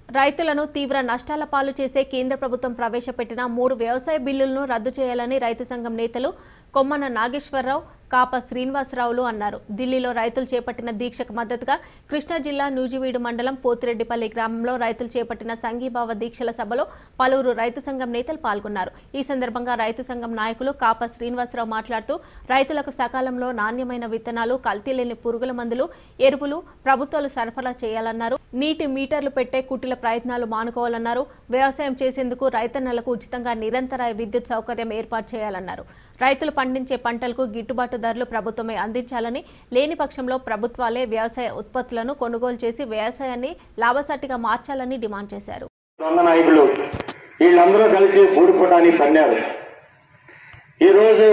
రైతులను తీవ్ర నష్టాల పాలు చేసే కేంద్ర ప్రభుత్వం ప్రవేశపెట్టిన 3 వ్యవసాయ బిల్లులను రద్దు చేయాలని రైతు సంఘం నేతలు కొమ్మన నాగేశ్వరరావు, కాప శ్రీనివాసరావులు అన్నారు. ఢిల్లీలో రైతులు చేపట్టిన దీక్షకు మద్దతుగా కృష్ణా జిల్లా నూజివీడు మండలం పోతిరెడ్డిపల్లి గ్రామంలో రైతులు చేపట్టిన సంఘీభావ దీక్షల సభలో పలువురు రైతు సంఘం నేతలు పాల్గొన్నారు. ఈ సందర్భంగా రైతు సంఘం నాయకులు కాప శ్రీనివాసరావు మాట్లాడుతూ రైతులకు సకాలంలో నాణ్యమైన విత్తనాలు, కల్తీ లేని పురుగుల మందులు, ఎరువులు ప్రభుత్వాలు సరఫరా చేయాలన్నారు. నీటి మీటర్లు పెట్టే కుటిల ప్రయత్నాలు మానుకోవాలన్నారు. వ్యవసాయం చేసేందుకు రైతన్నలకు ఉచితంగా నిరంతర విద్యుత్ సౌకర్యం ఏర్పాటు చేయాలన్నారు. రైతులు పండించే పంటలకు గిట్టుబాటు ధరలు ప్రభుత్వమే అందించాలని, లేని పక్షంలో ప్రభుత్వాలే వ్యవసాయ ఉత్పత్తులను కొనుగోలు చేసి వ్యవసాయాన్ని లాభసాటిగా మార్చాలని డిమాండ్ చేశారు. నాయకులు వీళ్ళందరూ కలిసి గూడుపుటాన్ని పన్నారు. ఈరోజు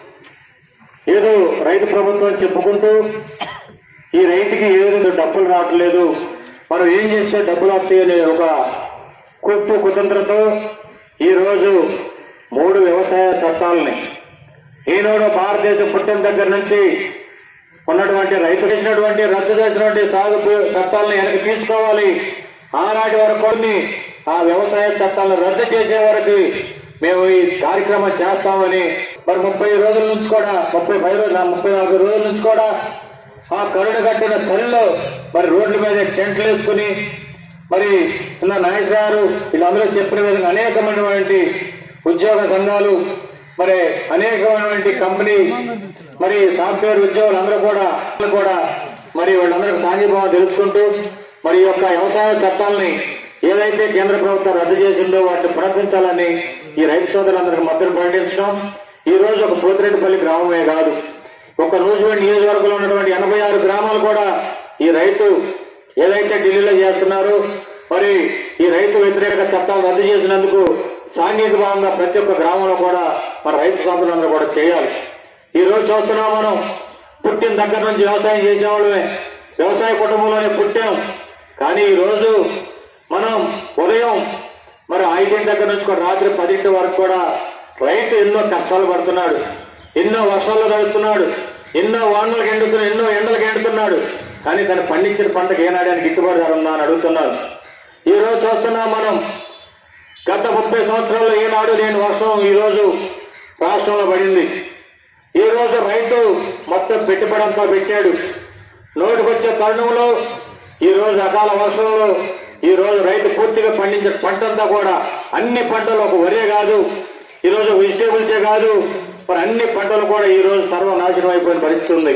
ఏదో రైతు ప్రభుత్వం చెప్పుకుంటూ ఈ రైతుకి ఏదో డబ్బులు రావట్లేదు, మనం ఏం చేస్తే డబ్బులు వస్తాయనే ఒక కుతంత్రంతో ఈరోజు 3 వ్యవసాయ చట్టాలని ఈనాడు భారతదేశం పుట్టిన దగ్గర నుంచి ఉన్నటువంటి రైతు చేసినటువంటి రద్దు చేసినటువంటి సాగు చట్టాలను వెనక్కి తీసుకోవాలి. ఆనాటి వరకు ఆ వ్యవసాయ చట్టాలను రద్దు చేసే వరకు మేము ఈ కార్యక్రమం చేస్తామని మరి 30 రోజుల నుంచి కూడా 34 రోజుల నుంచి కూడా ఆ కరుడు కట్టిన చలిలో మరి రోడ్ల మీద టెంట్లు వేసుకుని మరి నాయక్ గారు వీళ్ళందరూ చెప్పిన విధంగా అనేకమైనటువంటి ఉద్యోగ సంఘాలు, మరి అనేకమైనటువంటి కంపెనీ, మరి సాఫ్ట్వేర్ ఉద్యోగులందరూ కూడా మరి వాళ్ళందరికీ సాంఘీభావం తెలుసుకుంటూ మరి ఈ యొక్క వ్యవసాయ చట్టాలని ఏదైతే కేంద్ర ప్రభుత్వం రద్దు చేసిందో వాటిని ప్రకటించాలని ఈ రైతు సోదరులందరికీ మద్దతు ప్రకటించడం. ఈ రోజు ఒక పోతిరెడ్డిపల్లి గ్రామమే కాదు, ఒక నూజివీడు నియోజకవర్గంలో ఉన్నటువంటి 86 గ్రామాలు కూడా ఈ రైతు ఏదైతే ఢిల్లీలో చేస్తున్నారో మరి ఈ రైతు వ్యతిరేక చట్టాలు రద్దు చేసినందుకు సాంఘిక భావంగా ప్రతి ఒక్క గ్రామంలో కూడా మరి రైతు సోదరులందరూ కూడా చేయాలి. ఈ రోజు చూస్తున్నాం, మనం పుట్టిన దగ్గర నుంచి వ్యవసాయం చేసేవాళ్ళమే, వ్యవసాయ కుటుంబంలోనే పుట్టాం. కానీ ఈ రోజు మనం ఉదయం మరి 5 దగ్గర నుంచి కూడా రాత్రి 10 వరకు కూడా రైతు ఎన్నో కష్టాలు పడుతున్నాడు, ఎన్నో వర్షాల్లో తడుస్తున్నాడు, ఎన్నో వానలకు ఎండుతున్నాడు, ఎన్నో ఎండలకు ఎండుతున్నాడు. కానీ తను పండించిన పంటకు ఏనాడానికి గిట్టుబాటు ధర ఉందా అని అడుగుతున్నాడు. ఈ రోజు చూస్తున్నాం, మనం గత 30 సంవత్సరాల్లో ఏనాడు లేని వర్షం ఈ రోజు రాష్ట్రంలో పడింది. ఈ రోజు రైతు మొత్తం పెట్టుబడి అంతా పెట్టాడు. నోటికొచ్చే తరుణంలో ఈ రోజు అకాల వర్షంలో ఈ రోజు రైతు పూర్తిగా పండించిన పంట అంతా కూడా అన్ని పంటలు, ఒక వరే కాదు, ఈ రోజు వెజిటేబుల్సే కాదు, మరి అన్ని పంటలు కూడా ఈ రోజు సర్వనాశనం అయిపోయిన పరిస్థితి ఉంది.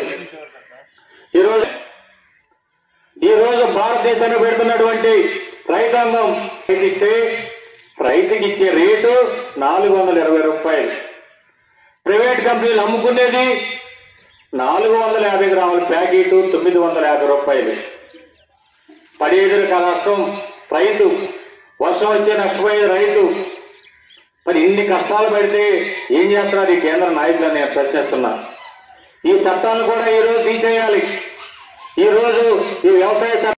ఈ రోజు భారతదేశానికి పెడుతున్నటువంటి రైతాంగం ఇస్తే రైతుకి ఇచ్చే రేటు 420 రూపాయలు. ప్రైవేట్ కంపెనీలు అమ్ముకునేది 450 గ్రాముల ప్యాకెట్ 950 రూపాయలు. 15 నష్టం రైతు, వర్షం వచ్చే నష్టపోయేది రైతు. మరి ఇన్ని కష్టాలు పెడితే ఏం చేస్తున్నారు ఈ కేంద్ర నాయకులు నేను ప్రశ్నిస్తున్నా. ఈ చట్టాలను కూడా ఈ రోజు తీసేయాలి. ఈ రోజు ఈ వ్యవసాయ